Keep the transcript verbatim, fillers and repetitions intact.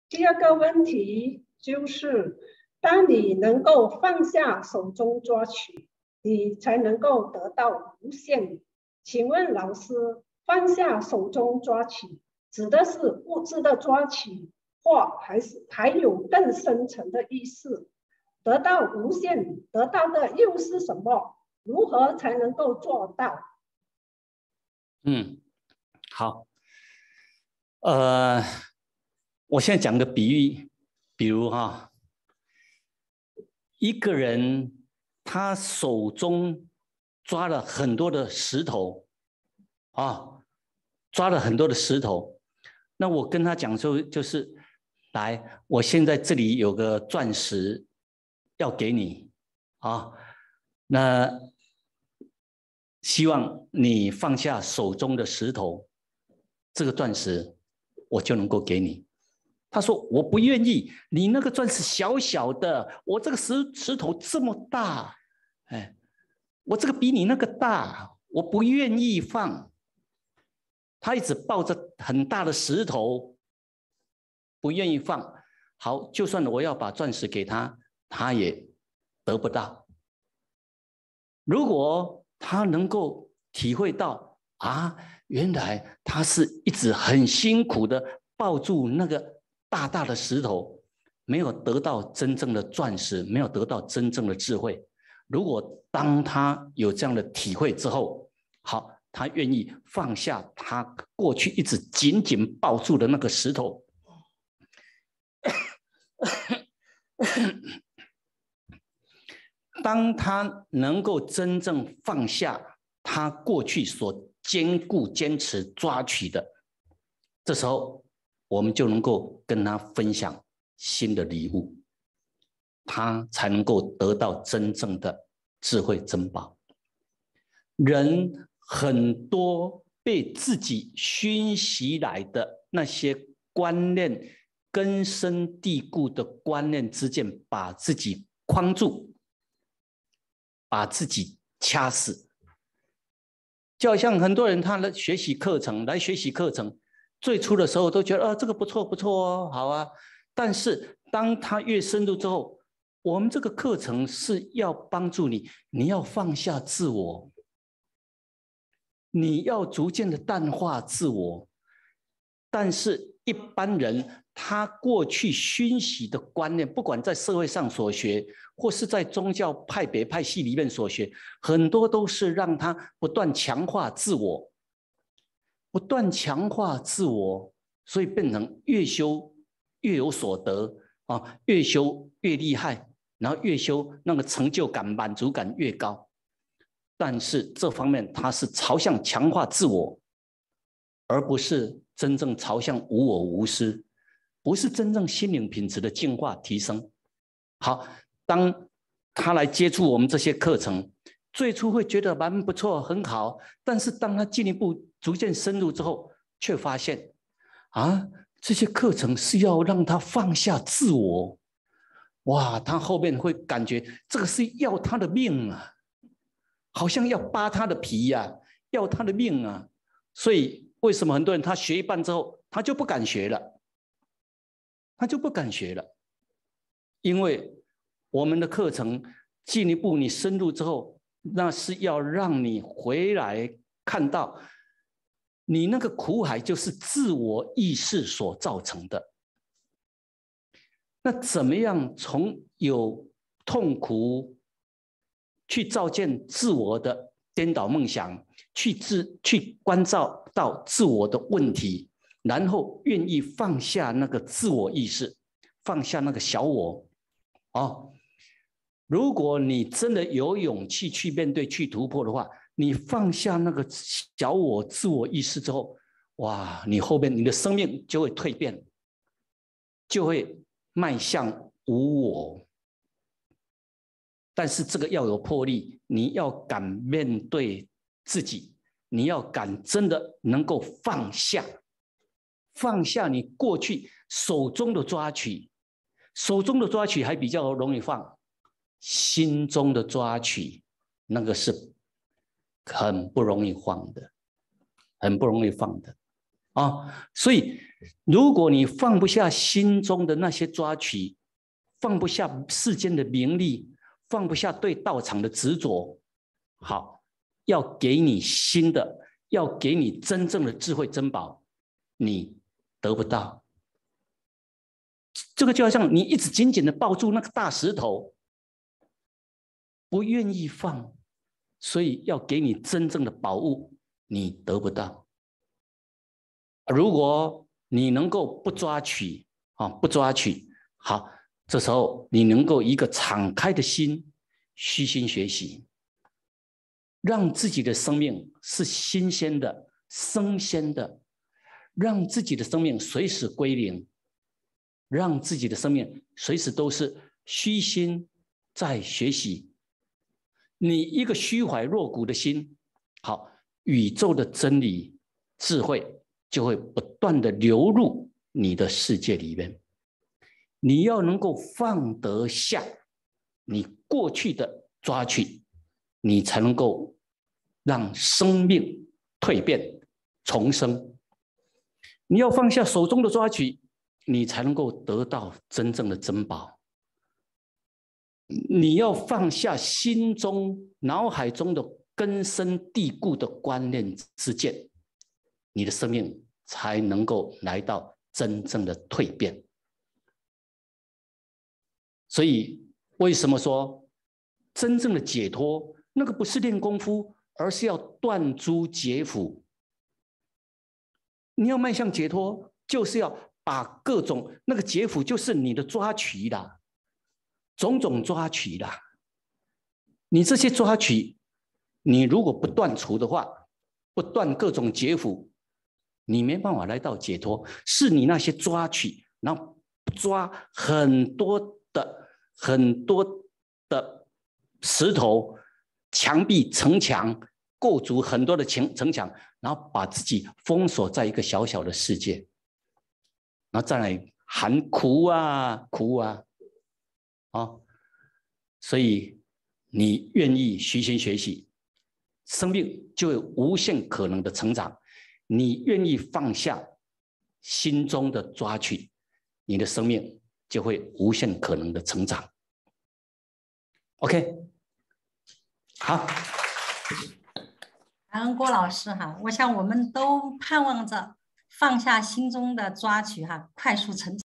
第二个问题就是，当你能够放下手中抓取，你才能够得到无限。请问老师，放下手中抓取，指的是物质的抓取，或还是还有更深层的意思？得到无限，得到的又是什么？如何才能够做到？ 嗯，好，呃，我现在讲个比喻，比如哈，一个人他手中抓了很多的石头啊，抓了很多的石头，那我跟他讲说，就是来，我现在这里有个钻石要给你啊，那希望你放下手中的石头，这个钻石我就能够给你。他说我不愿意，你那个钻石小小的，我这个石石头这么大，哎，我这个比你那个大，我不愿意放。他一直抱着很大的石头，不愿意放。好，就算我要把钻石给他，他也得不到。如果他能够体会到啊，原来他是一直很辛苦的抱住那个大大的石头，没有得到真正的钻石，没有得到真正的智慧。如果当他有这样的体会之后，好，他愿意放下他过去一直紧紧抱住的那个石头。当他能够真正放下他过去所坚固、坚持、抓取的，这时候我们就能够跟他分享新的礼物，他才能够得到真正的智慧珍宝。人很多被自己熏习来的那些观念，根深蒂固的观念之间，把自己框住，把自己掐死。就好像很多人他来学习课程，来学习课程，最初的时候都觉得啊，这个不错不错哦，好啊。但是当他越深入之后，我们这个课程是要帮助你，你要放下自我，你要逐渐的淡化自我。但是一般人他过去熏习的观念，不管在社会上所学，或是在宗教派别派系里面所学，很多都是让他不断强化自我，不断强化自我，所以变成越修越有所得啊，越修越厉害，然后越修那个成就感、满足感越高。但是这方面它是朝向强化自我，而不是真正朝向无我无私，不是真正心灵品质的进化提升。好，当他来接触我们这些课程，最初会觉得蛮不错，很好，但是当他进一步逐渐深入之后，却发现啊，这些课程是要让他放下自我。哇，他后面会感觉这个是要他的命啊，好像要扒他的皮呀、啊，要他的命啊。所以为什么很多人他学一半之后，他就不敢学了，他就不敢学了，因为我们的课程进一步你深入之后，那是要让你回来看到，你那个苦海就是自我意识所造成的。那怎么样从有痛苦去照见自我的颠倒梦想，去自去关照到自我的问题，然后愿意放下那个自我意识，放下那个小我。哦，如果你真的有勇气去面对、去突破的话，你放下那个小我、自我意识之后，哇，你后面你的生命就会蜕变，就会迈向无我。但是这个要有魄力，你要敢面对自己，你要敢真的能够放下，放下你过去手中的抓取，手中的抓取还比较容易放，心中的抓取那个是很不容易放的，很不容易放的。 啊。所以，如果你放不下心中的那些抓取，放不下世间的名利，放不下对道场的执着，好，要给你新的，要给你真正的智慧珍宝，你得不到。这个就好像你一直紧紧的抱住那个大石头，不愿意放，所以要给你真正的宝物，你得不到。如果你能够不抓取啊，不抓取，好，这时候你能够一个敞开的心，虚心学习，让自己的生命是新鲜的、生鲜的，让自己的生命随时归零，让自己的生命随时都是虚心在学习。你一个虚怀若谷的心，好，宇宙的真理、智慧就会不断的流入你的世界里面。你要能够放得下你过去的抓取，你才能够让生命蜕变重生。你要放下手中的抓取，你才能够得到真正的珍宝。你要放下心中脑海中的根深蒂固的观念之见，你的生命才能够来到真正的蜕变。所以为什么说真正的解脱，那个不是练功夫，而是要断诸结缚。你要迈向解脱，就是要把各种那个结缚，就是你的抓取啦，种种抓取啦。你这些抓取，你如果不断除的话，不断各种结缚，你没办法来到解脱。是你那些抓取，然后抓很多的很多的石头、墙壁、城墙，构筑很多的城城墙，然后把自己封锁在一个小小的世界，然后再来喊苦啊苦啊啊、哦！所以你愿意虚心学习，生命就有无限可能的成长。你愿意放下心中的抓取，你的生命就会无限可能的成长。OK， 好， 感恩郭老师哈，我想我们都盼望着放下心中的抓取哈，快速成长。